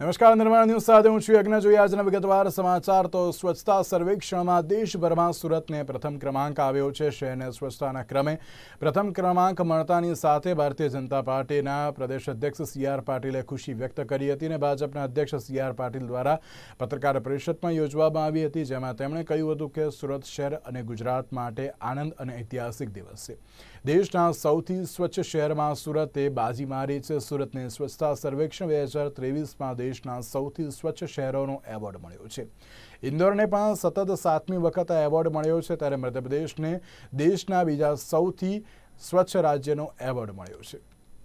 નમસ્કાર, નિર્માણ ન્યૂઝ સાથે હું છું યજ્ઞ. જોઈએ આજના વિગતવાર સમાચાર. તો સ્વચ્છતા સર્વેક્ષણમાં દેશભરમાં સુરતને પ્રથમ ક્રમાંક આવ્યો છે. શહેરને સ્વચ્છતાના ક્રમે પ્રથમ ક્રમાંક મળતાની સાથે ભારતીય જનતા પાર્ટીના પ્રદેશ અધ્યક્ષ સી.આર. પાટીલે ખુશી વ્યક્ત કરી હતી અને ભાજપના અધ્યક્ષ સી.આર. પાટીલ દ્વારા પત્રકાર પરિષદ પણ યોજવામાં આવી હતી, જેમાં તેમણે કહ્યું હતું કે સુરત શહેર અને ગુજરાત માટે આનંદ અને ઐતિહાસિક દિવસ છે. દેશના સૌથી સ્વચ્છ શહેરમાં સુરતે બાજી મારી છે. સુરતને સ્વચ્છતા સર્વેક્ષણ 2023માં દેશના સૌથી સ્વચ્છ શહેરોનો એવોર્ડ મળ્યો છે. ઇન્દોરને પણ સતત 7મી વખત આ એવોર્ડ મળ્યો છે, ત્યારે મધ્યપ્રદેશને દેશના બીજા સૌથી સ્વચ્છ રાજ્યનો એવોર્ડ મળ્યો છે.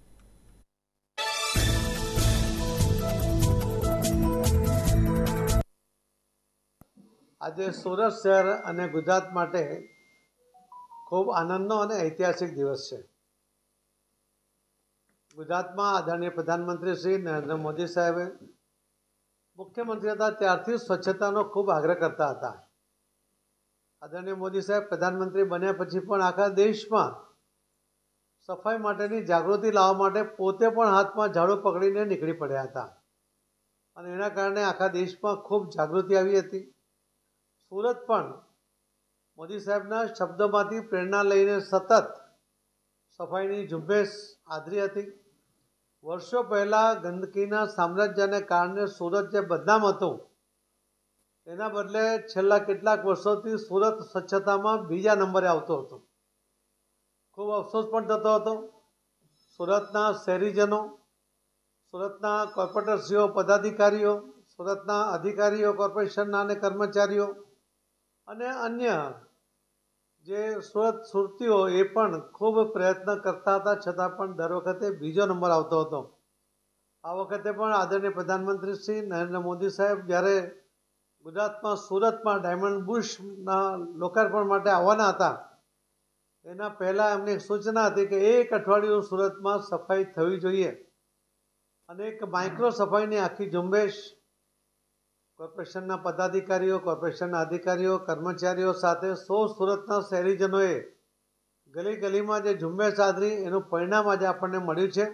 આજે સુરત શહેર અને ગુજરાત માટે ખૂબ આનંદનો અને ઐતિહાસિક દિવસ છે. ગુજરાતમાં આદરણીય પ્રધાનમંત્રી શ્રી નરેન્દ્ર મોદી સાહેબે મુખ્યમંત્રી હતા ત્યારથી સ્વચ્છતાનો ખૂબ આગ્રહ કરતા હતા. આદરણીય મોદી સાહેબ પ્રધાનમંત્રી બન્યા પછી પણ આખા દેશમાં સફાઈ માટેની જાગૃતિ લાવવા માટે પોતે પણ હાથમાં ઝાડુ પકડીને નીકળી પડ્યા હતા અને એના કારણે આખા દેશમાં ખૂબ જાગૃતિ આવી હતી. સુરત પણ મોદી સાહેબના શબ્દોમાંથી પ્રેરણા લઈને સતત સફાઈની ઝુંબેશ આદરી હતી. વર્ષો પહેલાં ગંદકીના સામ્રાજ્યને કારણે સુરત જે બદનામ હતું, એના બદલે છેલ્લા કેટલાક વર્ષોથી સુરત સ્વચ્છતામાં બીજા નંબરે આવતો હતો. ખૂબ અફસોસ પણ થતો હતો. સુરતના શહેરીજનો, સુરતના કોર્પોરેટરશ્રીઓ, પદાધિકારીઓ, સુરતના અધિકારીઓ, કોર્પોરેશનના અને કર્મચારીઓ અને અન્ય જે સુરતીઓ એ પણ ખૂબ પ્રયત્ન કરતા હતા, છતાં પણ દર વખતે બીજો નંબર આવતો હતો. આ વખતે પણ આદરણીય પ્રધાનમંત્રી શ્રી નરેન્દ્ર મોદી સાહેબ જ્યારે ગુજરાતમાં સુરતમાં ડાયમંડ બુશના લોકાર્પણ માટે આવવાના હતા, એના પહેલાં એમની સૂચના હતી કે એક અઠવાડિયું સુરતમાં સફાઈ થવી જોઈએ અને એક માઇક્રો સફાઈની આખી ઝુંબેશ કોર્પોરેશનના પદાધિકારીઓ, કોર્પોરેશનના અધિકારીઓ, કર્મચારીઓ સાથે સુરતના શહેરીજનોએ ગલી ગલીમાં જે ઝુંબેશ આદરી, એનું પરિણામ આજે આપણને મળ્યું છે.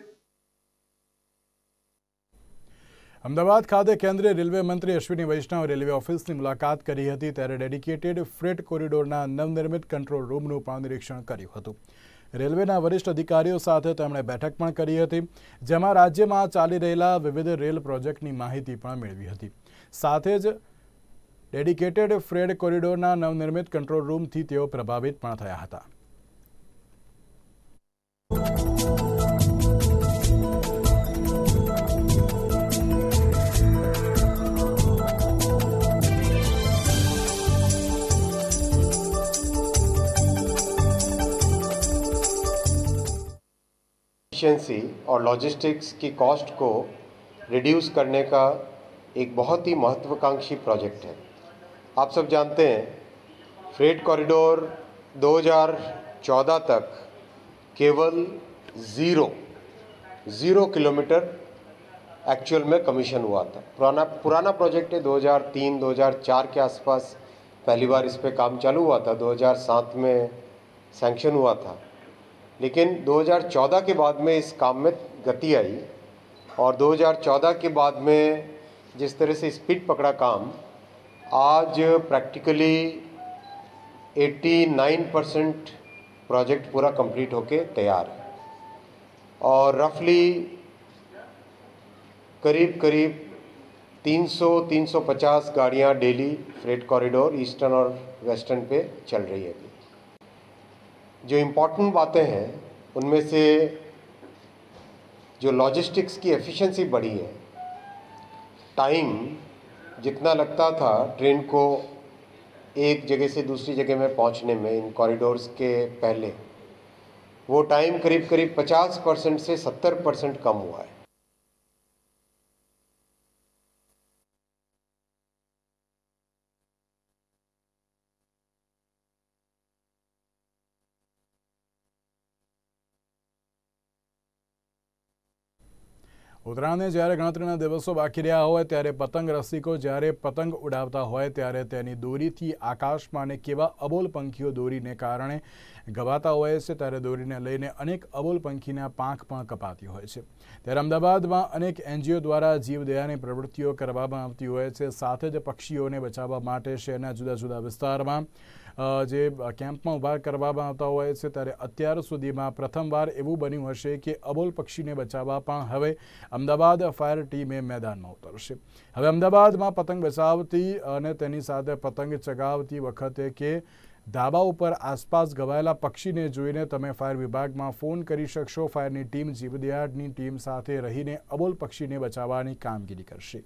અમદાવાદ ખાતે કેન્દ્રીય રેલવે મંત્રી અશ્વિની વૈષ્ણવ રેલવે ઓફિસની મુલાકાત કરી હતી, ત્યારે ડેડિકેટેડ ફ્રેટ કોરિડોરના નવનિર્મિત કંટ્રોલ રૂમનું પણ નિરીક્ષણ કર્યું હતું. રેલવેના વરિષ્ઠ અધિકારીઓ સાથે તેમણે બેઠક પણ કરી હતી, જેમાં રાજ્યમાં ચાલી રહેલા વિવિધ રેલ પ્રોજેક્ટની માહિતી પણ મેળવી હતી. સાથે જ ડેડિકેટેડ ફ્રેટ કોરિડોરના નવનિર્મિત કંટ્રોલ રૂમથી તેઓ પ્રભાવિત પણ થયા હતા. एफिशिएंसी और लॉजिस्टिक्स की कॉस्ट को रिड्यूस करने का एक बहुत ही महत्वाकांक्षी प्रोजेक्ट है. आप सब जानते हैं फ्रेट कॉरिडोर 2014 तक केवल ज़ीरो किलोमीटर एक्चुअल में कमीशन हुआ था. पुराना प्रोजेक्ट है. 2003-2004 के आसपास पहली बार इस पर काम चालू हुआ था. 2007 में सैंक्शन हुआ था, लेकिन 2014 के बाद में इस काम में गति आई और 2014 के बाद में जिस तरह से स्पीड पकड़ा काम, आज प्रैक्टिकली 89% प्रोजेक्ट पूरा कंप्लीट होके तैयार है और रफली करीब 300-350 गाड़ियाँ डेली फ्रेट कॉरिडोर ईस्टर्न और वेस्टर्न पे चल रही है. जो इम्पोर्टेंट बातें हैं उनमें से जो लॉजिस्टिक्स की एफिशिएंसी बढ़ी है, टाइम जितना लगता था ट्रेन को एक जगह से दूसरी जगह में पहुंचने में इन कॉरिडोर्स के पहले, वो टाइम करीब 50% से 70% कम हुआ है. ઉત્તરાયણને જ્યારે ગણતરીના દિવસો બાકી રહ્યા હોય ત્યારે પતંગ રસિકો જ્યારે પતંગ ઉડાવતા હોય ત્યારે તેની દોરીથી આકાશમાં અને કેવા અબોલ પંખીઓ દોરીને કારણે ગવાતા હોય છે ત્યારે દોરીને લઈને અનેક અબોલ પંખીના પાંખ પણ કપાતી હોય છે। ત્યારે અમદાવાદમાં અનેક એનજીઓ દ્વારા જીવદયાની પ્રવૃત્તિઓ કરવામાં આવતી હોય છે। સાથે જ પક્ષીઓને બચાવવા માટે શહેરના જુદા જુદા વિસ્તારમાં જે કેમ્પમાં ઊભા કરવામાં આવતા હોય છે ત્યારે અત્યાર સુધીમાં પ્રથમવાર એવું બન્યું હશે કે અબોલ પક્ષીને બચાવવા પણ હવે અમદાવાદ ફાયર ટીમે મેદાનમાં ઉતરશે। હવે અમદાવાદમાં પતંગ બચાવતી અને તેની સાથે પતંગ ચગાવતી વખતે કે ધાબા ઉપર આસપાસ ગવાયેલા પક્ષીને જોઈને તમે ફાયર વિભાગમાં ફોન કરી શકશો। ફાયરની ટીમ જીવદયાની ટીમ સાથે રહીને અબોલ પક્ષીને બચાવવાની કામગીરી કરશે।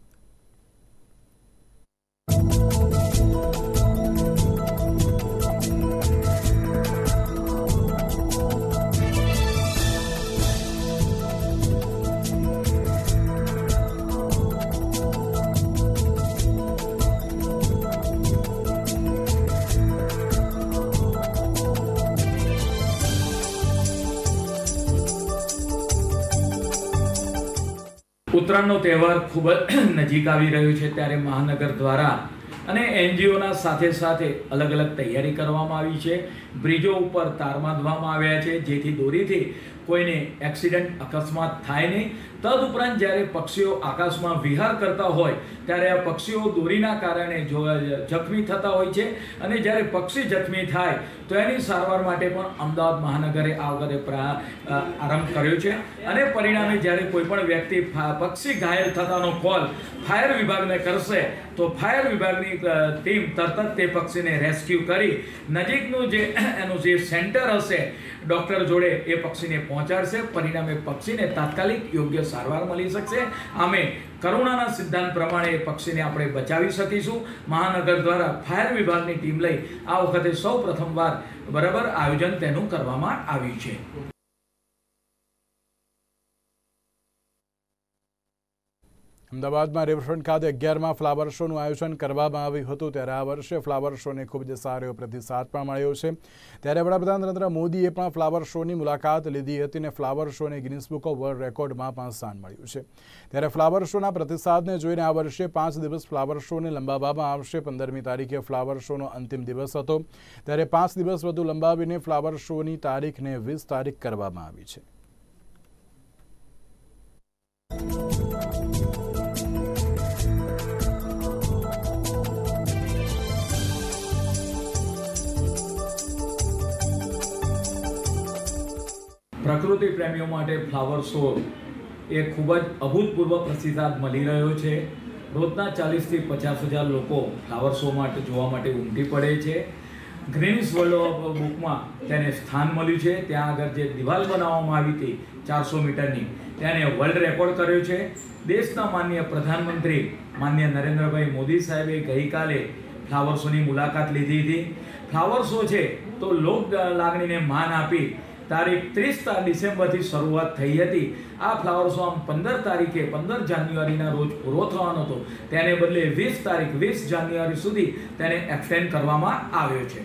ઉત્તરાયણનો તહેવાર ખૂબ જ નજીક આવી રહ્યો છે ત્યારે મહાનગર દ્વારા અને એનજીઓના સાથે સાથે અલગ અલગ તૈયારી કરવામાં આવી છે। બ્રિજો ઉપર તાર બાંધવામાં આવ્યા છે જેથી દોરીથી કોઈને એક્સિડન્ટ અકસ્માત થાય નહીં। તદુપરાંત જ્યારે પક્ષીઓ આકાશમાં વિહાર કરતા હોય ત્યારે આ પક્ષીઓ દોરીના કારણે જખમી થતા હોય છે અને જ્યારે પક્ષી જખમી થાય તો એની સારવાર માટે પણ અમદાવાદ મહાનગરે આ વખતે આરંભ કર્યો છે અને પરિણામે જ્યારે કોઈ પણ વ્યક્તિ પક્ષી ઘાયલ થતાનો કોલ ફાયર વિભાગને કરશે તો ફાયર વિભાગની ટીમ તરત જ તે પક્ષીને રેસ્ક્યુ કરી નજીકનું જે એનું જે સેન્ટર હશે ડૉક્ટર જોડે એ પક્ષીને પહોંચાડશે। પરિણામે પક્ષીને તાત્કાલિક યોગ્ય સારવાર મળી શકશે। આમે કરુણાના સિદ્ધાંત પ્રમાણે એ પક્ષીને આપણે બચાવી શકીશું। મહાનગર દ્વારા ફાયર વિભાગની ટીમ લઈ આ વખતે સૌ પ્રથમવાર બરાબર આયોજન તેનું કરવામાં આવ્યું છે। અમદાવાદમાં રિવરફ્રન્ટ ખાતે 11મા ફ્લાવર શોનું આયોજન કરવામાં આવ્યું હતું ત્યારે આ વર્ષે ફ્લાવર શોને ખૂબ જ સારો પ્રતિસાદ પણ મળ્યો છે। ત્યારે વડાપ્રધાન નરેન્દ્ર મોદીએ પણ ફ્લાવર શોની મુલાકાત લીધી હતી અને ફ્લાવર શોને ગિનિસ બુક ઓફ વર્લ્ડ રેકોર્ડમાં પણ સ્થાન મળ્યું છે। ત્યારે ફ્લાવર શોના પ્રતિસાદને જોઈને આ વર્ષે 5 દિવસ ફ્લાવર શોને લંબાવવામાં આવશે। 15મી તારીખે ફ્લાવર શોનો અંતિમ દિવસ હતો ત્યારે 5 દિવસ વધુ લંબાવીને ફ્લાવર શોની તારીખને 20 તારીખ કરવામાં આવી છે। પ્રકૃતિ પ્રેમીઓ માટે ફ્લાવર શો એ ખૂબ જ અભૂતપૂર્વ પ્રતિસાદ મળી રહ્યો છે। રોજના 40,000 થી 50,000 લોકો ફ્લાવર શો માટે જોવા માટે ઉમટી પડે છે। ગ્રીનિસ વર્લ્ડ બુકમાં તેને સ્થાન મળ્યું છે। ત્યાં આગળ જે દિવાલ બનાવવામાં આવી હતી 400 મીટરની તેને વર્લ્ડ રેકોર્ડ કર્યો છે। દેશના માનનીય પ્રધાનમંત્રી માનનીય નરેન્દ્રભાઈ મોદી સાહેબે ગઈકાલે ફ્લાવર શોની મુલાકાત લીધી હતી। ફ્લાવર શો છે તો લોક લાગણીને માન આપી તારીખ 30 ડિસેમ્બરથી શરૂઆત થઈ હતી। આ ફ્લાવર શો આમ 15 જાન્યુઆરીના રોજ પૂરો થવાનો હતો તેને બદલે 20 જાન્યુઆરી સુધી તેને એક્સટેન્ડ કરવામાં આવ્યો છે।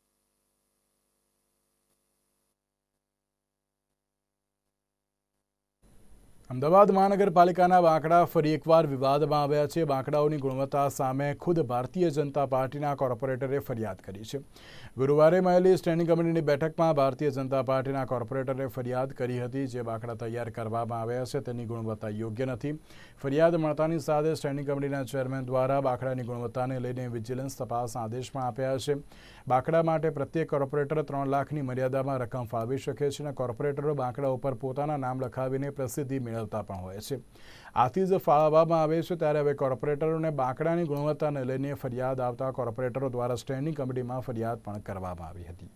અમદાવાદ મહાનગરપાલિકાના બાંકડા ફરી એકવાર વિવાદમાં આવ્યા છે। બાંકડાઓની ગુણવત્તા સામે ખુદ ભારતીય જનતા પાર્ટીના કોર્પોરેટરે ફરિયાદ કરી છે। ગુરુવારે મળેલી સ્ટેન્ડિંગ કમિટીની બેઠકમાં ભારતીય જનતા પાર્ટીના કોર્પોરેટરે ફરિયાદ કરી હતી જે બાંકડા તૈયાર કરવામાં આવ્યા છે તેની ગુણવત્તા યોગ્ય નથી। ફરિયાદ મળતાની સાથે સ્ટેન્ડિંગ કમિટીના ચેરમેન દ્વારા બાંકડાની ગુણવત્તાને લઈને વિજિલન્સ તપાસના આદેશ પણ આપ્યા છે। બાંકડા માટે પ્રત્યેક કોર્પોરેટર 3 લાખની મર્યાદામાં રકમ ફાળવી શકે છે અને કોર્પોરેટરો બાંકડા ઉપર પોતાના નામ લખાવીને પ્રસિદ્ધિ મેળવતા પણ હોય છે। આથી જ ફાળવવામાં આવે છે ત્યારે હવે કોર્પોરેટરોને બાંકડાની ગુણવત્તાને લઈને ફરિયાદ આવતા કોર્પોરેટરો દ્વારા સ્ટેન્ડિંગ કમિટીમાં ફરિયાદ પણ કરવામાં આવી હતી।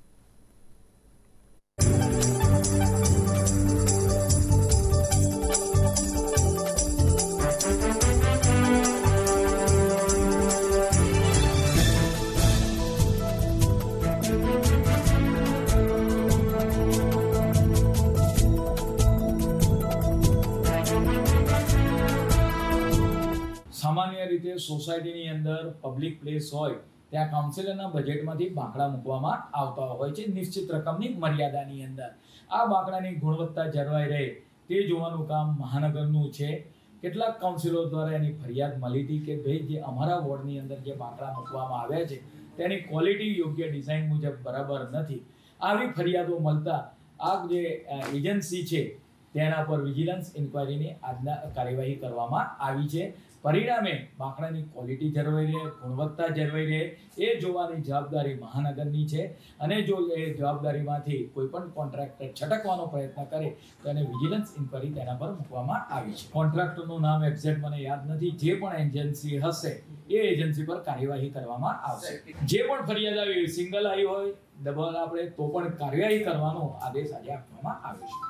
સામાન્ય રીતે સોસાયટીની અંદર પબ્લિક પ્લેસ હોય ત્યાં કાઉન્સિલરના બજેટમાંથી બાંકડા મૂકવામાં આવતા હોય છે નિશ્ચિત રકમની મર્યાદાની અંદર। આ બાંકડાની ગુણવત્તા જળવાઈ રહે તે જોવાનું કામ મહાનગરનું છે. કેટલાક કાઉન્સિલરો દ્વારા એની ફરિયાદ મળી હતી કે ભાઈ જે અમારા વોર્ડની અંદર જે બાંકડા મૂકવામાં આવ્યા છે તેની ક્વોલિટી યોગ્ય ડિઝાઇન મુજબ બરાબર નથી. આવી ફરિયાદો મળતા આ જે એજન્સી છે તેના પર વિજિલન્સ ઇન્ક્વાયરીની આજના કાર્યવાહી કરવામાં આવી છે. પરિણામે બાંકડાની ક્વોલિટી જળવાઈ રહે, ગુણવત્તા જળવાઈ રહે એ જોવાની જવાબદારી મહાનગરની છે. અને જો એ જવાબદારીમાંથી કોઈ પણ કોન્ટ્રાક્ટર છટકવાનો પ્રયત્ન કરે તો એને વિજિલન્સ ઇન્ક્વાયરી તેના પર મૂકવામાં આવી છે. કોન્ટ્રાક્ટરનું નામ એક્ઝેક્ટ મને યાદ નથી. જે પણ એજન્સી હશે એ એજન્સી પર કાર્યવાહી કરવામાં આવશે. જે પણ ફરિયાદ આવી સિંગલ આવી હોય, ડબલ આપણે તો પણ કાર્યવાહી કરવાનો આદેશ આજે આપવામાં આવ્યો છે.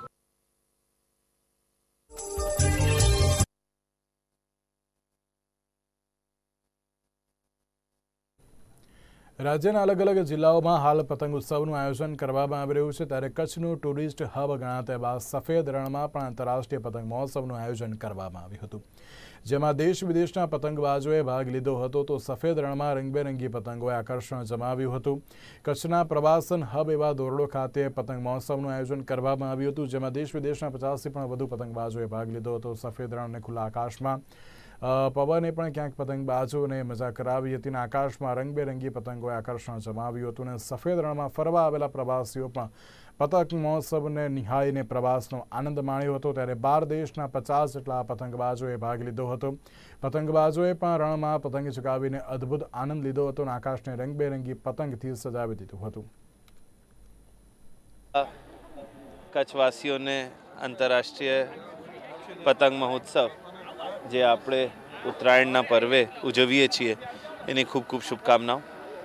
રાજ્યના અલગ અલગ જિલ્લાઓમાં હાલ પતંગ ઉત્સવનું આયોજન કરવામાં આવી રહ્યું છે. ત્યારે કચ્છનું ટુરિસ્ટ હબ ગણાતા એવા સફેદ રણમાં પણ આંતરરાષ્ટ્રીય પતંગ મહોત્સવનું આયોજન કરવામાં આવ્યું હતું, જેમાં દેશ વિદેશના પતંગબાજોએ ભાગ લીધો હતો. તો સફેદ રણમાં રંગબેરંગી પતંગોએ આકર્ષણ જમાવ્યું હતું. કચ્છના પ્રવાસન હબ એવા ધોરડો ખાતે પતંગ મહોત્સવનું આયોજન કરવામાં આવ્યું હતું, જેમાં દેશ વિદેશના 50થી પણ વધુ પતંગબાજોએ ભાગ લીધો હતો. સફેદ રણ અને ખુલ્લા આકાશમાં પવને પણ ક્યાંક પતંગબાજોને મજા કરાવી હતી. આકાશમાં રંગબેરંગી પતંગોએ આકર્ષણ જમાવ્યું હતું અને સફેદ રણમાં ફરવા આવેલા પ્રવાસીઓ પણ પતંગ મહોત્સવને નિહાળીને પ્રવાસનો આનંદ માણ્યો હતો. ત્યારે 12 દેશના 50 જેટલા પતંગબાજોએ ભાગ લીધો હતો. પતંગબાજોએ પણ રણમાં પતંગ ચગાવીને અદ્ભુત આનંદ લીધો હતો અને આકાશને રંગબેરંગી પતંગથી સજાવી દીધું હતું. કચ્છવાસીઓને આંતરરાષ્ટ્રીય પતંગ મહોત્સવ જે આપણે ઉત્તરાયણના પર્વે ઉજવીએ છીએ એની ખૂબ ખૂબ શુભકામનાઓ.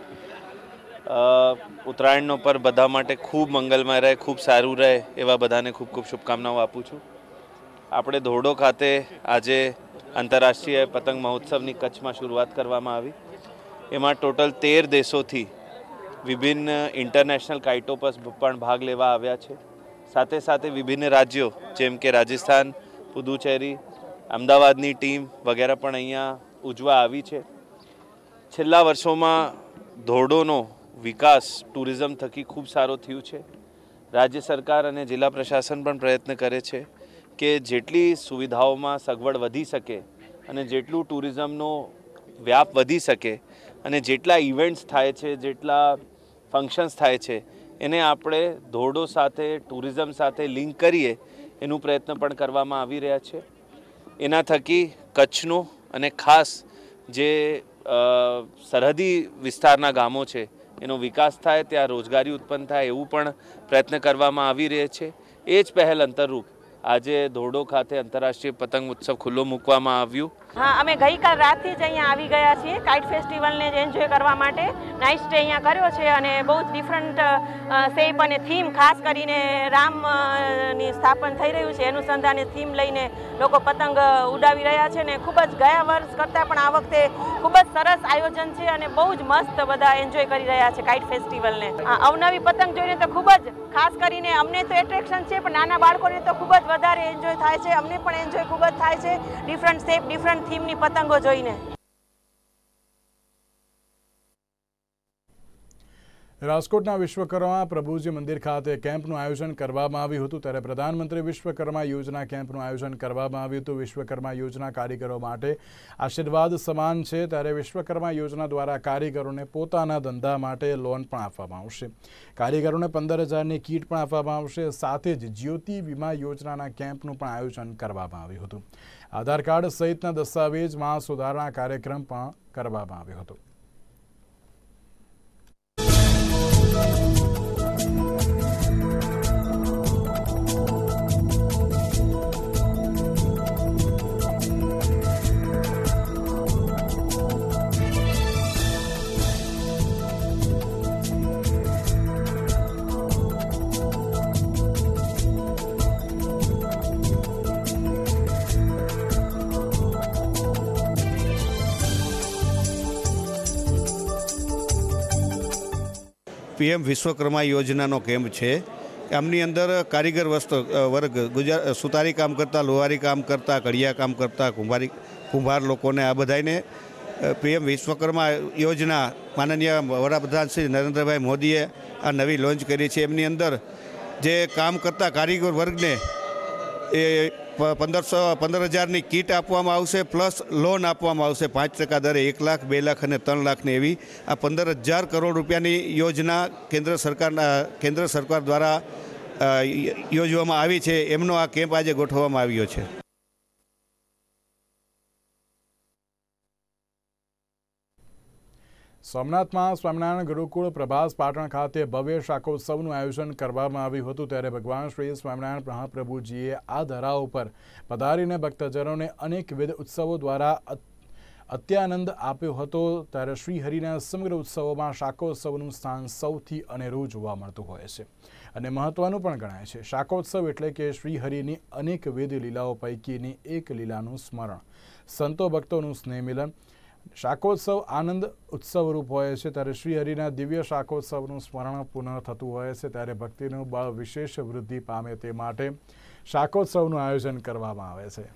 ઉત્તરાયણનો પર્વ બધા માટે ખૂબ મંગલમય રહે, ખૂબ સારું રહે એવા બધાને ખૂબ ખૂબ શુભકામનાઓ આપું છું. આપણે ધોરડો ખાતે આજે આંતરરાષ્ટ્રીય પતંગ મહોત્સવની કચ્છમાં શરૂઆત કરવામાં આવી. એમાં ટોટલ 13 દેશોથી વિભિન્ન ઇન્ટરનેશનલ કાઇટો પર પણ ભાગ લેવા આવ્યા છે. સાથે સાથે વિભિન્ન રાજ્યો જેમ કે રાજસ્થાન, પુદુચેરી, અમદાવાદની ટીમ વગેરે પણ અહીંયા ઉજવા આવી છે. છેલ્લા વર્ષોમાં ધોરડોનો વિકાસ ટુરિઝમ થકી ખૂબ સારો થયું છે. રાજ્ય સરકાર અને જિલ્લા પ્રશાસન પણ પ્રયત્ન કરે છે કે જેટલી સુવિધાઓમાં સગવડ વધી શકે અને જેટલું ટુરિઝમનો વ્યાપ વધી શકે અને જેટલા ઇવેન્ટ્સ થાય છે, જેટલા ફંક્શન્સ થાય છે એને આપણે ધોરડો સાથે, ટુરિઝમ સાથે લિંક કરીએ એનું પ્રયત્ન પણ કરવામાં આવી રહ્યા છે. એના થકી કચ્છનો અને ખાસ જે સરહદી વિસ્તારના ગામો છે એનો વિકાસ થાય, ત્યાં રોજગારી ઉત્પન્ન થાય એવું પણ પ્રયત્ન કરવામાં આવી રહ્યા છે. એ જ પહેલ અંતરરૂપ આજે ધોરડો ખાતે આંતરરાષ્ટ્રીય પતંગ ઉત્સવ ખુલ્લો મૂકવામાં આવ્યું. હા, અમે ગઈકાલ રાતથી જ અહીંયા આવી ગયા છીએ કાઇટ ફેસ્ટિવલને જ એન્જોય કરવા માટે. નાઇટ સ્ટે અહીંયા કર્યો છે અને બહુ જ ડિફરન્ટ શેપ અને થીમ, ખાસ કરીને રામની સ્થાપન થઈ રહ્યું છે એનું સંધાને થીમ લઈને લોકો પતંગ ઉડાવી રહ્યા છે ને ખૂબ જ ગયા વર્ષ કરતાં પણ આ વખતે ખૂબ જ સરસ આયોજન છે અને બહુ જ મસ્ત બધા એન્જોય કરી રહ્યા છે કાઇટ ફેસ્ટિવલને. અવનવી પતંગ જોઈને તો ખૂબ જ, ખાસ કરીને અમને તો એટ્રેક્શન છે પણ નાના બાળકોને તો ખૂબ જ વધારે એન્જોય થાય છે. અમને પણ એન્જોય ખૂબ જ થાય છે ડિફરન્ટ શેપ, ડિફરન્ટ થીમની પતંગો જોઈને. રાજકોટના વિશ્વકર્મા પ્રભુજી મંદિર ખાતે કેમ્પનું આયોજન કરવામાં આવ્યું હતું. ત્યારે પ્રધાનમંત્રી વિશ્વકર્મા યોજના કેમ્પનું આયોજન કરવામાં આવ્યું હતું. વિશ્વકર્મા યોજના કારીગરો માટે આશીર્વાદ સમાન છે. ત્યારે વિશ્વકર્મા યોજના દ્વારા કારીગરોને પોતાના ધંધા માટે લોન પણ આપવામાં આવશે. કારીગરોને 15,000ની કીટ પણ આપવામાં આવશે. સાથે જ જ્યોતિ વીમા યોજનાના કેમ્પનું પણ આયોજન કરવામાં આવ્યું હતું. આધાર કાર્ડ સહિતના દસ્તાવેજમાં સુધારણા કાર્યક્રમ પણ કરવામાં આવ્યો હતો. PM વિશ્વકર્મા યોજનાનો કેમ્પ છે. આમની અંદર કારીગર વર્ગ, સુતારી કામ કરતા, લોહારી કામ કરતા, કડિયા કામ કરતા, કુંભાર લોકોને આ બધાને PM વિશ્વકર્મા યોજના માનનીય વડાપ્રધાન શ્રી નરેન્દ્રભાઈ મોદીએ આ નવી લોન્ચ કરી છે. એમની અંદર જે કામ કરતા કારીગર વર્ગને એ 15,000ની કીટ આપવામાં આવશે, પ્લસ લોન આપવામાં આવશે 5% દરે 1 લાખ, 2 લાખ અને 3 લાખની એવી આ 15,000 કરોડ રૂપિયાની યોજના કેન્દ્ર સરકાર દ્વારા યોજવામાં આવી છે. એમનો આ કેમ્પ આજે ગોઠવવામાં આવ્યો છે. સોમનાથમાં સ્વામિનારાયણ ગુરુકુળ પ્રભાસ પાટણ ખાતે ભવ્ય શાકોત્સવનું આયોજન કરવામાં આવ્યું હતું. ત્યારે ભગવાન શ્રી સ્વામિનારાયણ મહાપ્રભુજીએ આ ધરા ઉપર પધારીને ભક્તજનોને અનેકવિધ ઉત્સવો દ્વારા અત્યાનંદ આપ્યો હતો. ત્યારે શ્રીહરિના સમગ્ર ઉત્સવોમાં શાકોત્સવનું સ્થાન સૌથી અનેરું જોવા મળતું હોય છે અને મહત્વનું પણ ગણાય છે. શાકોત્સવ એટલે કે શ્રીહરિની અનેકવિધ લીલાઓ પૈકીની એક લીલાનું સ્મરણ, સંતો ભક્તોનું સ્નેહ મિલન. શાકોત્સવ આનંદ ઉત્સવરૂપ હોય છે. ત્યારે શ્રીહરિના દિવ્ય શાકોત્સવનું સ્મરણ પુનઃ થતું હોય છે. ત્યારે ભક્તિનું બળ વિશેષ વૃદ્ધિ પામે તે માટે શાકોત્સવનું આયોજન કરવામાં આવે છે.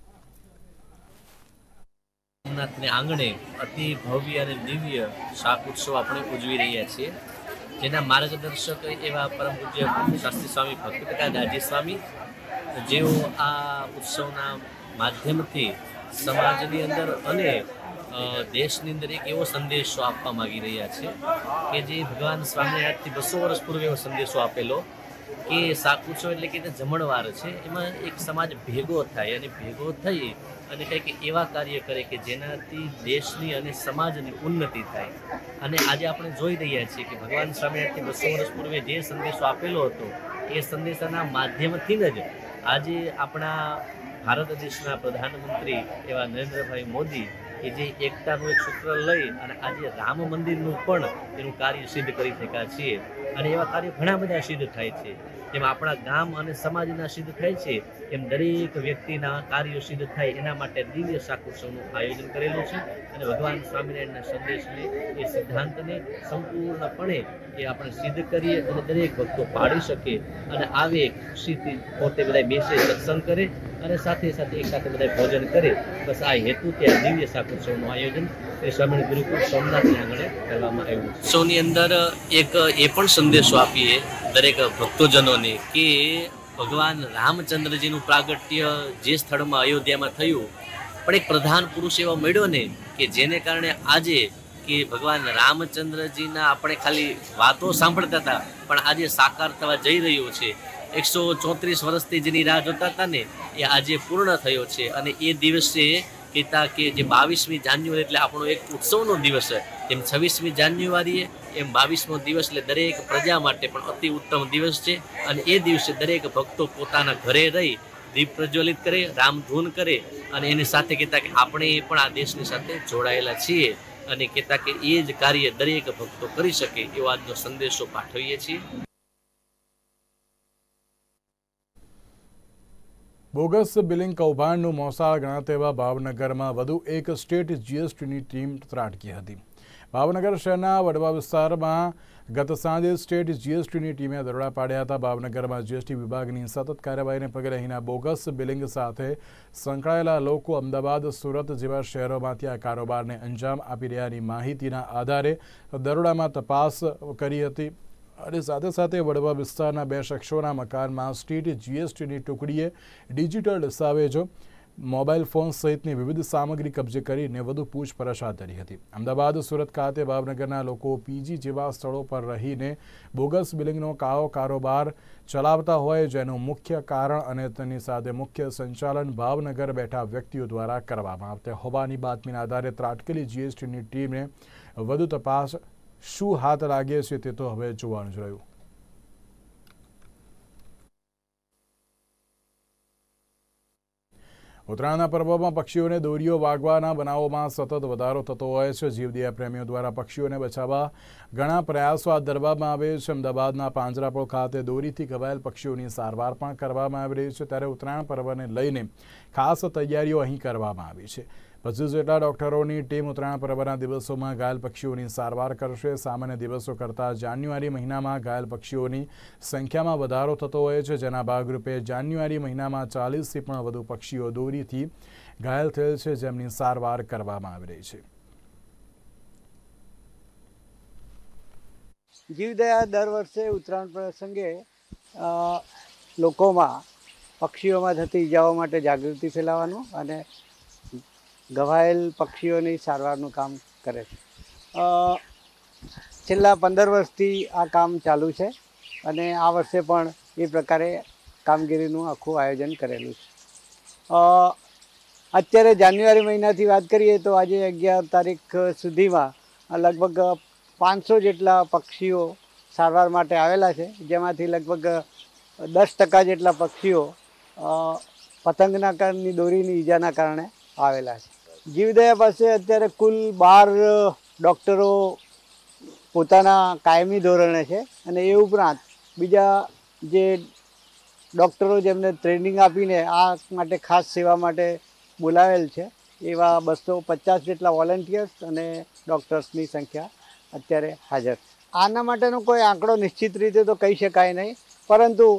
સોમનાથને આંગણે અતિ ભવ્ય અને દિવ્ય શાક ઉત્સવ આપણે ઉજવી રહ્યા છીએ, જેના માર્ગદર્શક એવા પરમ પૂજ્ય શાસ્ત્રી સ્વામી ભક્તિપ્રકાશ દાસજી સ્વામી, જેઓ આ ઉત્સવના માધ્યમથી સમાજની અંદર અને દેશની અંદર એક એવો સંદેશો આપવા માગી રહ્યા છે કે જે ભગવાન સ્વામિનારાયણથી 200 વર્ષ પૂર્વે એવો સંદેશો આપેલો કે શાક ઉત્સવ એટલે કે જમણવાર છે, એમાં એક સમાજ ભેગો થાય અને ભેગો થઈ અને કંઈક એવા કાર્ય કરે કે જેનાથી દેશની અને સમાજની ઉન્નતિ થાય. અને આજે આપણે જોઈ રહ્યા છીએ કે ભગવાન સ્વામિનારાયણથી 200 વર્ષ પૂર્વે જે સંદેશો આપેલો હતો એ સંદેશાના માધ્યમથી જ આજે આપણા ભારત દેશના પ્રધાનમંત્રી એવા નરેન્દ્રભાઈ મોદી કે જે એકતાનું એક સૂત્ર લઈ અને આજે રામ મંદિરનું પણ એનું કાર્ય સિદ્ધ કરી શક્યા છીએ. અને એવા કાર્ય ઘણા બધા સિદ્ધ થાય છે. જેમ આપણા ગામ અને સમાજના સિદ્ધ થાય છે, એમ દરેક વ્યક્તિના કાર્યો સિદ્ધ થાય એના માટે દિવ્ય શાક ઉત્સવનું આયોજન કરેલું છે. અને ભગવાન સ્વામિનારાયણના સંદેશને, એ સિદ્ધાંતને સંપૂર્ણપણે એ આપણે સિદ્ધ કરીએ અને દરેક ભક્તો પાડી શકે અને આવે ખુશીથી પોતે બધા બેસે, સત્સંગ કરે અને સાથે સાથે એક સાથે બધા ભોજન કરે. બસ આ હેતુથી આ દિવ્ય શાક ઉત્સવનું આયોજન શ્રી સ્વામિનારાયણ ગુરુકુળ સોમનાથના આંગણે કરવામાં આવ્યું છે. ઉત્સવની અંદર એક એ પણ સંદેશો આપીએ દરેક ભક્તોજનોને કે ભગવાન રામચંદ્રજીનું પ્રાગટ્ય જે સ્થળમાં અયોધ્યામાં થયું, પણ એક પ્રધાન પુરુષ એવો મળ્યો ને કે જેને કારણે આજે કે ભગવાન રામચંદ્રજીના આપણે ખાલી વાતો સાંભળતા હતા, પણ આજે સાકાર થવા જઈ રહ્યો છે. 134 વર્ષથી જેની રાહ જોતા હતા ને એ આજે પૂર્ણ થયો છે. અને એ દિવસે કહેતા કે જે 22મી જાન્યુઆરી એટલે આપણો એક ઉત્સવનો દિવસ, એમ 26મી જાન્યુઆરીએ એમ 22મો દિવસ એટલે દરેક પ્રજા માટે પણ અતિ ઉત્તમ દિવસ છે. અને એ દિવસે દરેક ભક્તો પોતાના ઘરે રહી દીપ પ્રજ્વલિત કરે, રામધૂન કરે અને એની સાથે કહેતા કે આપણે પણ આ દેશની સાથે જોડાયેલા છીએ અને કહેતા કે એ જ કાર્ય દરેક ભક્તો કરી શકે એવો આજનો સંદેશો પાઠવીએ છીએ. બોગસ બિલિંગ કૌભાંડનું મોસાળ ગણાતા એવા ભાવનગરમાં વધુ એક સ્ટેટ જીએસટીની ટીમ ત્રાટકી હતી. ભાવનગર શહેરના વડવા વિસ્તારમાં ગત સાંજે સ્ટેટ જીએસટીની ટીમે દરોડા પાડ્યા હતા. ભાવનગરમાં જીએસટી વિભાગની સતત કાર્યવાહીને પગલે અહીંના બોગસ બિલિંગ સાથે સંકળાયેલા લોકો અમદાવાદ, સુરત જેવા શહેરોમાંથી આ કારોબારને અંજામ આપી રહ્યાની માહિતીના આધારે દરોડામાં તપાસ કરી હતી. અને સાથે સાથે વડવા વિસ્તારના 2 શખ્સોના મકાનમાં સ્ટેટ જીએસટીની ટુકડીએ ડિજિટલ દસ્તાવેજો, મોબાઈલ ફોન સહિતની વિવિધ સામગ્રી કબજે કરીને વધુ પૂછપરછ હાથ ધરી હતી. અમદાવાદ, સુરત ખાતે ભાવનગરના લોકો પીજી જેવા સ્થળો પર રહીને બોગસ બિલિંગનો કાળો કારોબાર ચલાવતા હોય, જેનું મુખ્ય કારણ અને તેની સાથે મુખ્ય સંચાલન ભાવનગર બેઠા વ્યક્તિઓ દ્વારા કરવામાં આવતા હોવાની બાતમીના આધારે ત્રાટકેલી જીએસટીની ટીમને વધુ તપાસ શું હાથ લાગે છે તે તો હવે જોવાનું જ રહ્યું. ઉત્તરાયણના પર્વમાં પક્ષીઓને દોરીઓ વાગવાના બનાવોમાં સતત વધારો થતો હોય છે. જીવદયા પ્રેમીઓ દ્વારા પક્ષીઓને બચાવવા ઘણા પ્રયાસો હાથ ધરવામાં આવે છે. અમદાવાદના પાંજરાપોળ ખાતે દોરીથી ઘવાયેલ પક્ષીઓની સારવાર પણ કરવામાં આવી રહી છે. ત્યારે ઉત્તરાયણ પર્વને લઈને ખાસ તૈયારીઓ અહીં કરવામાં આવી છે. 25 જેટલા ડોક્ટરોની ટીમ ઉત્તરાયણ પર્વના દિવસોમાં ઘાયલ પક્ષીઓની સારવાર કરશે. સામાન્ય દિવસો કરતાં જાન્યુઆરી મહિનામાં ઘાયલ પક્ષીઓની સંખ્યામાં વધારો થતો હોય છે, જેના ભાગરૂપે જાન્યુઆરી મહિનામાં 40થી પણ વધુ પક્ષીઓ દોરીથી ઘાયલ થયેલ છે, જેમની સારવાર કરવામાં આવી રહી છે. જીવદયા દર વર્ષે ઉત્તરાયણ પ્રસંગે લોકોમાં પક્ષીઓમાં થતી ઈજાઓ માટે જાગૃતિ ફેલાવવાનું અને ઘવાયેલ પક્ષીઓની સારવારનું કામ કરે છે. છેલ્લા 15 વર્ષથી આ કામ ચાલુ છે અને આ વર્ષે પણ એ પ્રકારે કામગીરીનું આખું આયોજન કરેલું છે. અત્યારે જાન્યુઆરી મહિનાથી વાત કરીએ તો આજે 11 તારીખ સુધીમાં લગભગ 500 જેટલા પક્ષીઓ સારવાર માટે આવેલા છે, જેમાંથી લગભગ 10% જેટલા પક્ષીઓ પતંગના કારણની દોરીની ઈજાના કારણે આવેલા છે. જીવદયા પાસે અત્યારે કુલ 12 ડૉક્ટરો પોતાના કાયમી ધોરણે છે અને એ ઉપરાંત બીજા જે ડૉક્ટરો જેમને ટ્રેનિંગ આપીને આ માટે ખાસ સેવા માટે બોલાવેલ છે એવા 250 જેટલા વોલેન્ટિયર્સ અને ડૉક્ટર્સની સંખ્યા અત્યારે હાજર છે. આના માટેનો કોઈ આંકડો નિશ્ચિત રીતે તો કહી શકાય નહીં, પરંતુ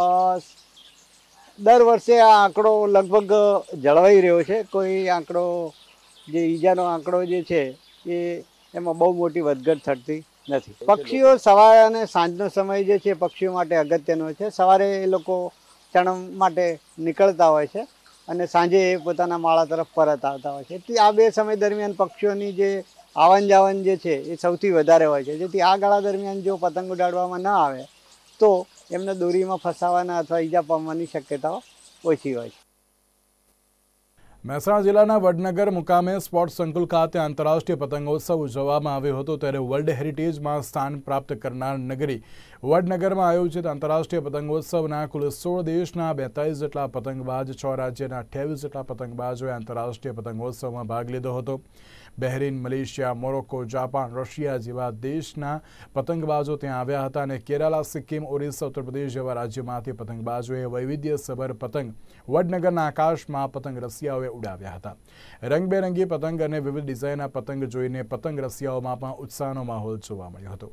દર વર્ષે આ આંકડો લગભગ જળવાઈ રહ્યો છે. કોઈ આંકડો જે ઈજાનો આંકડો જે છે એમાં બહુ મોટી વધઘટ થતી નથી. પક્ષીઓ સવારે અને સાંજનો સમય જે છે પક્ષીઓ માટે અગત્યનો છે. સવારે એ લોકો ચણ માટે નીકળતા હોય છે અને સાંજે એ પોતાના માળા તરફ પરત આવતા હોય છે. તેથી આ 2 સમય દરમિયાન પક્ષીઓની જે આવન જાવન જે છે એ સૌથી વધારે હોય છે. જેથી આ ગાળા દરમિયાન જો પતંગ ઉડાડવામાં ન આવે તો એમને દોરીમાં ફસાવાના અથવા ઈજા પામવાની શક્યતાઓ ઓછી હોય છે. મહેસાણા જિલ્લાના વડનગર મુકામે સ્પોર્ટ્સ સંકુલ ખાતે આંતરરાષ્ટ્રીય પતંગોત્સવ ઉજવવામાં આવ્યો હતો. ત્યારે વર્લ્ડ હેરિટેજમાં સ્થાન પ્રાપ્ત કરનાર નગરી વડનગરમાં આયોજિત આંતરરાષ્ટ્રીય પતંગોત્સવના કુલ 16 દેશના 42 જેટલા પતંગબાજ, 6 રાજ્યના 28 જેટલા પતંગબાજોએ આંતરરાષ્ટ્રીય પતંગોત્સવમાં ભાગ લીધો હતો. Bahrain, Malaysia, Morocco, Japan, Russia જેવા દેશના પતંગબાજો ત્યાં આવ્યા હતા અને કેરાલા, સિક્કિમ, ઓરિસ્સા, ઉત્તર પ્રદેશ જેવા રાજ્યોમાંથી પતંગબાજોએ વૈવિધ્યસભર પતંગ વડનગરના આકાશમાં પતંગ રસિયાઓએ ઉડાવ્યા હતા. રંગબેરંગી પતંગ અને વિવિધ ડિઝાઇનના પતંગ જોઈને પતંગ રસિયાઓમાં પણ ઉત્સાહનો માહોલ જોવા મળ્યો હતો.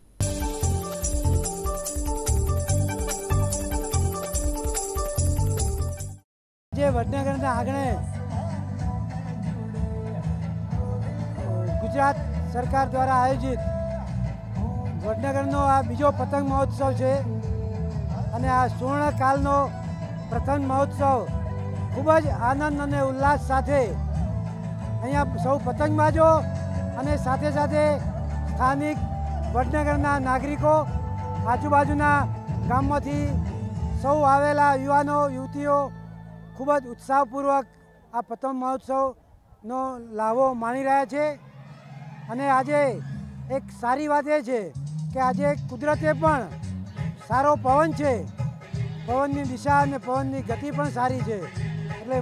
જે વડનગરના આંગણે ગુજરાત સરકાર દ્વારા આયોજિત વડનગરનો આ બીજો પતંગ મહોત્સવ છે અને આ સુવર્ણકાલનો પ્રથમ મહોત્સવ ખૂબ જ આનંદ અને ઉલ્લાસ સાથે અહીંયા સૌ પતંગબાજો અને સાથે સાથે સ્થાનિક વડનગરના નાગરિકો, આજુબાજુના ગામમાંથી સૌ આવેલા યુવાનો યુવતીઓ ખૂબ જ ઉત્સાહપૂર્વક આ પતંગ મહોત્સવનો લાભો માણી રહ્યા છે. અને આજે એક સારી વાત એ છે કે આજે કુદરતે પણ સારો પવન છે, પવનની દિશા અને પવનની ગતિ પણ સારી છે, એટલે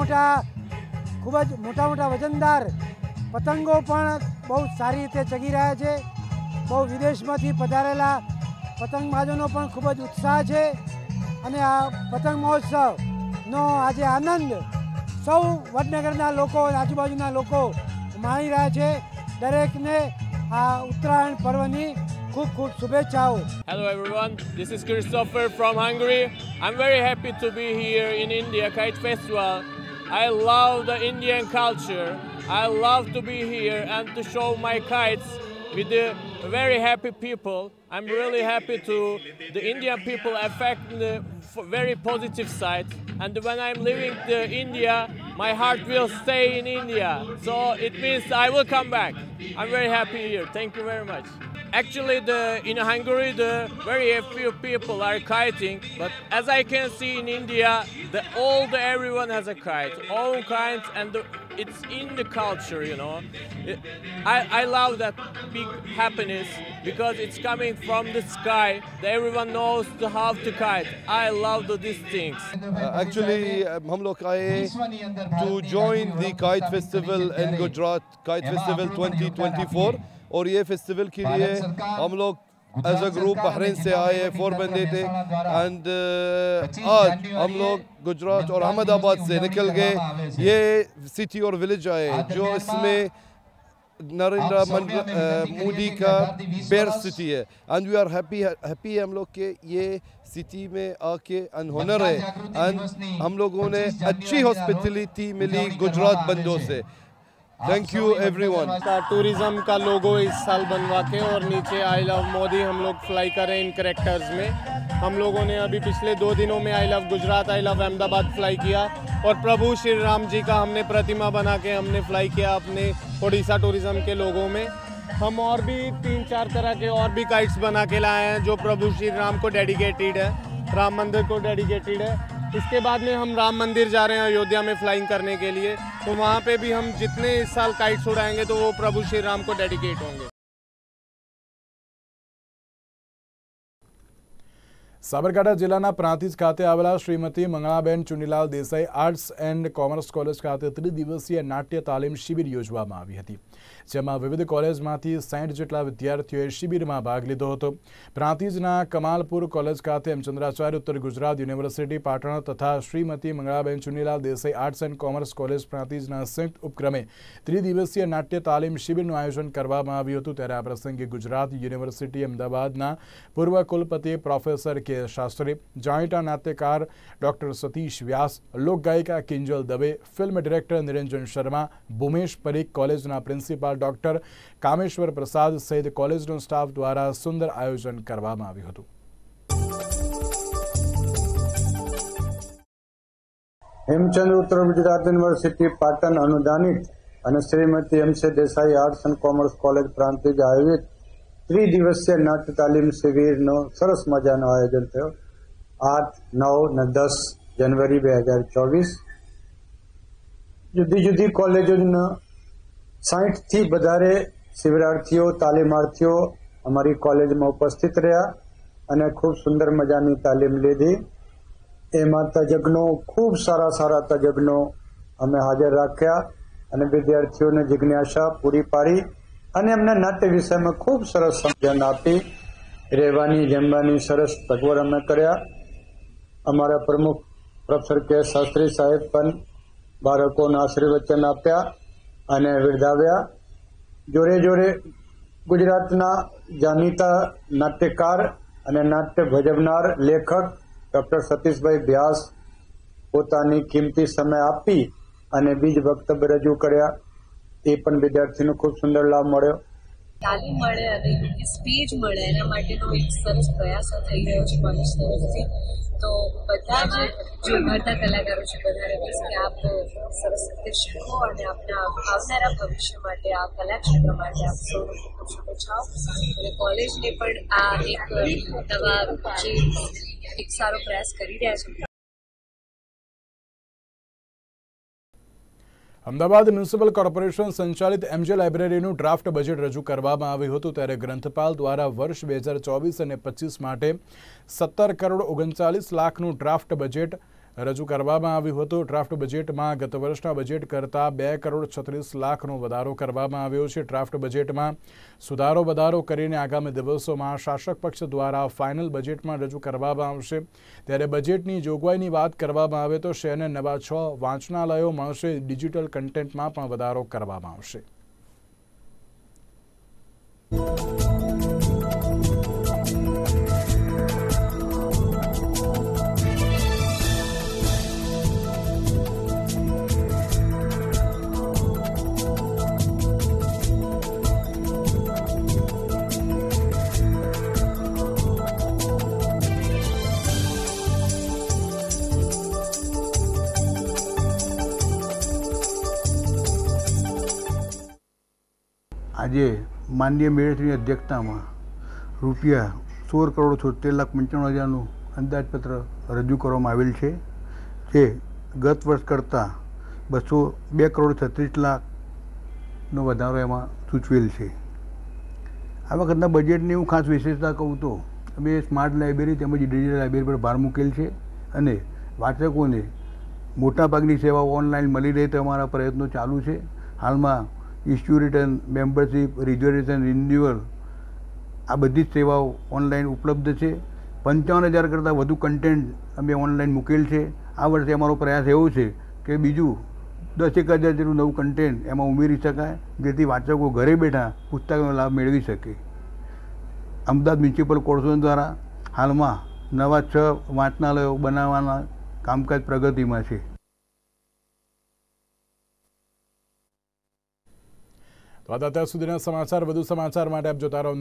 ખૂબ જ મોટા વજનદાર પતંગો પણ બહુ સારી રીતે ચગી રહ્યા છે. બહુ વિદેશમાંથી પધારેલા પતંગબાજોનો પણ ખૂબ જ ઉત્સાહ છે અને આ પતંગ મહોત્સવનો આજે આનંદ સૌ વડનગરના લોકો, આજુબાજુના લોકો માણી રહ્યા છે. દરેકને આ ઉત્તરાયણ પર્વની ખૂબ ખૂબ શુભેચ્છાઓ. Hello everyone, this is Christopher from Hungary. I'm very happy to be here in India Kite Festival. I love the Indian culture. I love to be here and to show my kites with the very happy people. I'm really happy to the Indian people affect the very positive side. And when I'm leaving India, my heart will stay in India. So it means I will come back. I'm very happy here. Thank you very much. Actually, in Hungary, the very few people are kiting, but as I can see in India, everyone has a kite, all kinds, and it's in the culture, you know. I love that big happiness because it's coming from the sky. Everyone knows how to kite. I love these things. Actually, हम लोग आए to join the Kite Festival in Gujarat, Kite Festival 2024. और ये festival के लिए हम लोग as a group Bahrain से आए 4 बंदे थे एंड आज हम लोग गुजरात और अहमदाबाद से निकल गए ये सिटी और विलेज आए जो इसमें नरेंद्र मोदी का बेयर सिटी है एंड वी आर हैप्पी हम लोग के ये सिटी में आके एंड होनर है एंड हम लोगों ने अच्छी हॉस्पिटलिटी मिली गुजरात बंदों से Thank you everyone. टूरिज्म का लोगो इस साल बनवा के और नीचे आई लव मोदी हम लोग फ्लाई करें इन करेक्टर्स में। हम लोगों ने अभी पिछले 2 दिनों में I love Gujarat, I love Ahmedabad fly किया और प्रभु श्री राम जी का हमने प्रतिमा बना के हमने फ्लाई किया अपने ओडिशा टूरिज्म के लोगों में। हम और भी 3-4 तरह के और भी काइट्स बना के लाए हैं जो प्रभु श्री राम को डेडिकेटेड है, राम मंदिर को डेडिकेटेड है। इसके बाद में हम राम मंदिर जा रहे हैं अयोध्या में फ्लाइंग करने के लिए, तो वहाँ पे भी हम जितने इस साल काइट्स उड़ाएंगे तो वो प्रभु श्री राम को डेडिकेट होंगे। સાબરકાંઠા જિલ્લાના પ્રાંતિજ ખાતે આવેલા Shrimati Mangalaben Chunilal Desai arts and commerce college ખાતે ત્રિદિવસીય નાટ્ય તાલીમ શિબિર યોજવામાં આવી હતી, જેમાં વિવિધ કોલેજમાંથી 60 જેટલા વિદ્યાર્થીઓએ શિબિરમાં ભાગ લીધો હતો। પ્રાંતિજના કમાલપુર કોલેજ ખાતે હેમચંદ્રાચાર્ય ઉત્તર ગુજરાત યુનિવર્સિટી પાટણ તથા Shrimati Mangalaben Chunilal Desai arts and commerce college પ્રાંતિજના સંયુક્ત ઉપક્રમે ત્રિદિવસીય નાટ્ય તાલીમ શિબિરનું આયોજન કરવામાં આવ્યું હતું। ત્યારે આ પ્રસંગે ગુજરાત યુનિવર્સિટી અમદાવાદના પૂર્વ કુલપતિ પ્રોફેસર કે શાસ્ત્રી, જાણીતા નાટ્યકાર ડોક્ટર સતીશ વ્યાસ, લોકગાયિકા કિંજલ દવે, ફિલ્મ ડિરેક્ટર નિરંજન શર્મા, ભૂમેશ પરીખ, કોલેજના પ્રિન્સિપાલ ડોક્ટર કામેશ્વર પ્રસાદ સહિત કોલેજનો સ્ટાફ દ્વારા સુંદર આયોજન કરવામાં આવ્યું હતું। હેમચંદ્ર ઉત્તર ગુજરાત યુનિવર્સિટી પાટણ અનુદાનિત અને Shrimati M C. Desai arts and commerce college Prantij આયોજિત ત્રિદિવસીય નાટ્ય તાલીમ શિબિરનો સરસ મજાનો આયોજન થયો। 8, 9 અને 10 જાન્યુઆરી 2024 જુદી જુદી કોલેજોના 60થી વધારે શિબિરાર્થીઓ તાલીમાર્થીઓ અમારી કોલેજમાં ઉપસ્થિત રહ્યા અને ખૂબ સુંદર મજાની તાલીમ લીધી। એમાં તજજ્ઞો ખૂબ સારા તજજ્ઞો અમે હાજર રાખ્યા અને વિદ્યાર્થીઓને જિજ્ઞાસા પૂરી પાડી અને એમને નાટ્ય વિષયમાં ખૂબ સરસ સમજણ આપી। રહેવાની જમવાની સરસ સગવડ અમે કર્યા। અમારા પ્રમુખ પ્રોફેસર કે શાસ્ત્રી સાહેબ પણ બાળકોને આશીર્વચન આપ્યા અને બિરદાવ્યા। જોડે જોડે ગુજરાતના જાણીતા નાટ્યકાર અને નાટ્ય ભજવનાર લેખક ડોક્ટર સતીશભાઈ વ્યાસ પોતાની કિંમતી સમય આપી અને બીજ વક્તવ્ય રજૂ કર્યા। એ પણ વિદ્યાર્થીનો ખૂબ સુંદર લાભ મળ્યો। તાલીમ મળે અને સ્ટેજ મળે એના માટેનો એક સરસ પ્રયાસો થઈ રહ્યો છે કોલેજ તરફથી। તો બધા જ જે ઉભરતા કલાકારો છે બધાને કહીશ કે આપ સરસ રીતે શીખો અને આપના આવનારા ભવિષ્ય માટે આ કલાક્ષેત્ર માટે આપ સૌને ખૂબ શુભેચ્છાઓ અને કોલેજને પણ આ એક નવા જે એક સારો પ્રયાસ કરી રહ્યા છે। અમદાવાદ મ્યુનિસિપલ કોર્પોરેશન સંચાલિત એમજે લાઇબ્રેરીનું ડ્રાફ્ટ બજેટ રજૂ કરવામાં આવ્યું હતું। ત્યારે ગ્રંથપાલ દ્વારા વર્ષ 2024 અને 25 માટે 17 કરોડ 39 લાખનું ડ્રાફ્ટ બજેટ રજૂ કરવામાં આવ્યું હતું। ડ્રાફ્ટ બજેટમાં ગત વર્ષના બજેટ કરતાં 2 કરોડ 36 લાખનો વધારો કરવામાં આવ્યો છે। ડ્રાફ્ટ બજેટમાં સુધારો વધારો કરીને આગામી દિવસોમાં શાસક પક્ષ દ્વારા ફાઇનલ બજેટમાં રજૂ કરવામાં આવશે। ત્યારે બજેટની જોગવાઈની વાત કરવામાં આવે તો શહેરને નવા 6 વાંચનાલયો મળશે। ડિજિટલ કન્ટેન્ટમાં પણ વધારો કરવામાં આવશે। આજે માનનીય મેયરશ્રીની અધ્યક્ષતામાં રૂપિયા 16 કરોડ 76,95,000નું અંદાજપત્ર રજૂ કરવામાં આવેલ છે, જે ગત વર્ષ કરતાં 202 કરોડ 36 લાખનો વધારો એમાં સૂચવેલ છે। આ વખતના બજેટની હું ખાસ વિશેષતા કહું તો અમે સ્માર્ટ લાઇબ્રેરી તેમજ ડિજિટલ લાઇબ્રેરી પર ભાર મૂકેલ છે અને વાચકોને મોટાભાગની સેવાઓ ઓનલાઈન મળી રહે તે અમારા પ્રયત્નો ચાલુ છે। હાલમાં issue return, membership, reservation, renewal આ બધી જ સેવાઓ ઓનલાઈન ઉપલબ્ધ છે। 55,000 કરતાં વધુ કન્ટેન્ટ અમે ઓનલાઈન મૂકેલ છે। આ વર્ષે અમારો પ્રયાસ એવો છે કે બીજું 10,000 જેટલું નવું કન્ટેન્ટ એમાં ઉમેરી શકાય, જેથી વાચકો ઘરે બેઠા પુસ્તકોનો લાભ મેળવી શકે। અમદાવાદ મ્યુનિસિપલ કોર્પોરેશન દ્વારા હાલમાં નવા 6 વાંચનાલયો બનાવવાના કામકાજ પ્રગતિમાં છે। તો અત્યાર સુધીના સમાચાર વધુ સમાચાર માટે આપ જોતા રહો